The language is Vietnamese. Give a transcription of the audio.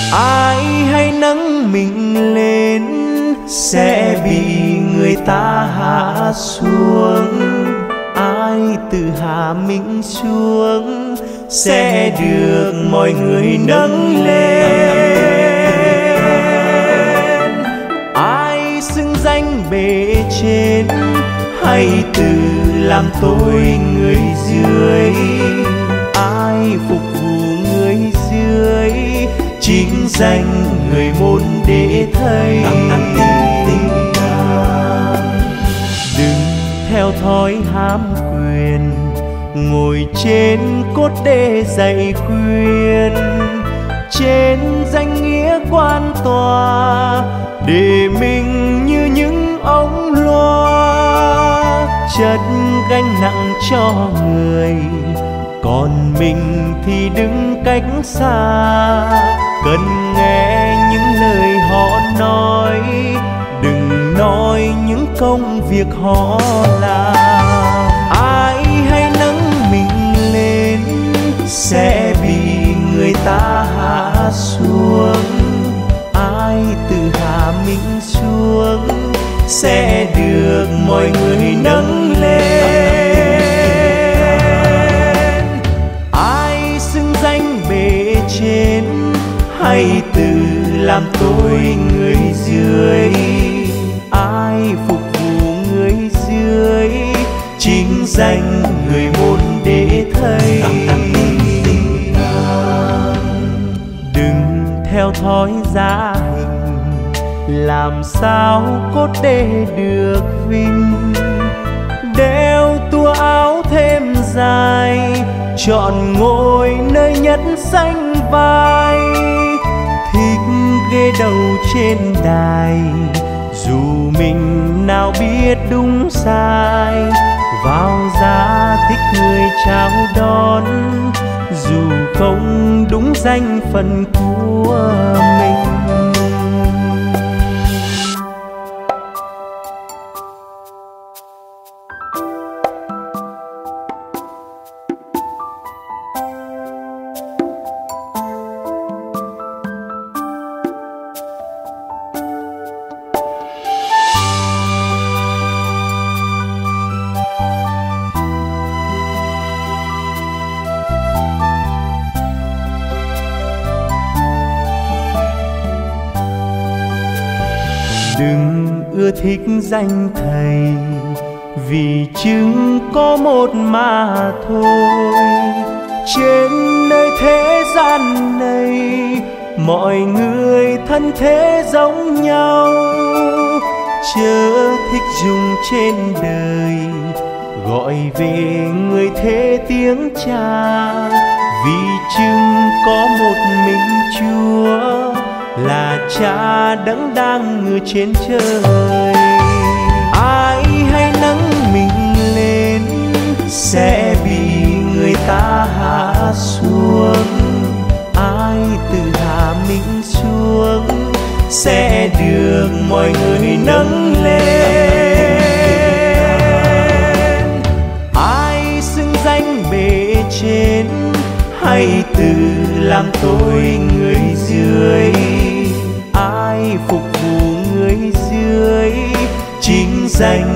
Ai hay nâng mình lên sẽ bị người ta hạ xuống, ai tự hạ mình xuống sẽ được mọi người nâng lên. Ai xưng danh bề trên hay tự làm tôi người dưới, ai phục vụ người dưới chính danh người muốn để thấy. Đừng theo thói ham quyền ngồi trên cốt để dạy khuyên, trên danh nghĩa quan tòa để mình như những ống loa chất gánh nặng cho người, còn mình thì đứng cách xa. Cần nghe những lời họ nói, đừng nói những công việc họ làm. Ai hay nâng mình lên sẽ bị người ta hạ xuống, ai tự hạ mình xuống sẽ được mọi người nâng lên. Ai xưng danh bề trên hay tự làm tôi người dưới, ai phục vụ người dưới chính danh người muốn để thấy. Đừng theo thói giá hình làm sao cốt để được vinh, đeo tua áo thêm dài chọn ngồi nơi nhất xanh vai. Thích ghế đầu trên đài dù mình nào biết đúng sai, vào ra thích người chào đón dù không đúng danh phận của mình. Đừng ưa thích danh thầy vì chứng có một mà thôi. Trên nơi thế gian này mọi người thân thế giống nhau, chớ thích dùng trên đời gọi về người thế tiếng cha. Vì chứng có một mình Chúa là Cha đấng đang ngự trên trời. Ai hay nâng mình lên sẽ bị người ta hạ xuống, ai tự hạ mình xuống sẽ được mọi người nâng lên. Ai xưng danh bề trên hay tự làm tôi người dưới, ai phục vụ người dưới chính danh